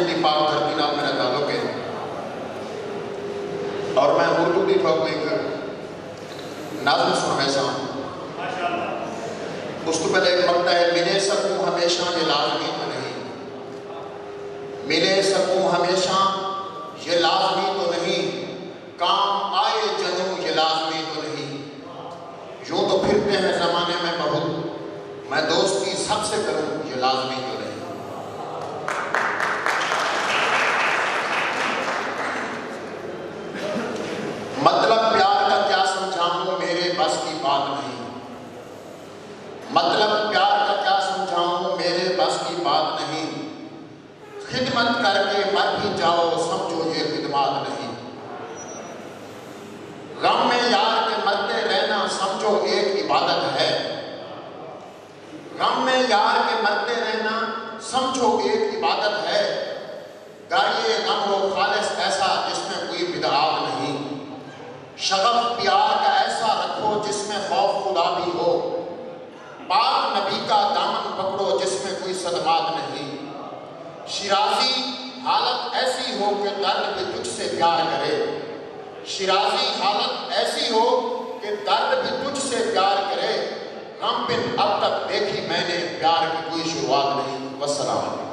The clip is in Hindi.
दी पाक धरती नाल मेरा ताल्लुक है और मैं उर्दू की तो एक नाज़म सुनाया सा। उस तो पहले एक मकता है, मिले सकूं हमेशा ये लाजमी तो नहीं, मिले सकूं हमेशा ये लाजमी तो नहीं, काम आए जनू ये लाजमी तो नहीं। यूं तो फिरते हैं जमाने में बहुत, मैं दोस्ती सबसे करूं ये लाजमी तो नहीं। मतलब प्यार का क्या समझाऊं मेरे बस की बात नहीं, मतलब प्यार का क्या समझाऊं मेरे बस की बात नहीं। खिदमत करके मर भी जाओ समझो ये खिदमत नहीं। गम में यार के मरते रहना समझो एक इबादत है, गम में यार के मरते रहना समझो एक इबादत है। गाड़िए गम हो खालिस ऐसा जिसमें कोई बिदआत नहीं, शगफ प्यार का ऐसा रखो जिसमें खौफ खुदा भी हो, पाक नबी का दामन पकड़ो जिसमें कोई सदमात नहीं। शिराजी हालत ऐसी हो कि दर्द भी तुझसे प्यार करे, शिराजी हालत ऐसी हो कि दर्द भी तुझसे प्यार करे। गम बिन अब तक देखी मैंने प्यार की कोई शुरुआत नहीं। वस्सलाम।